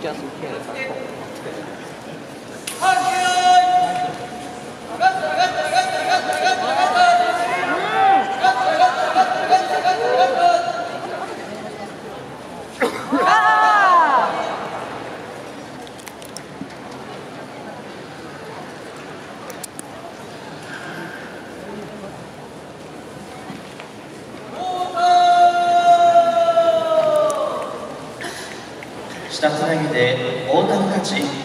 just okay. 下つなぎで大谷たち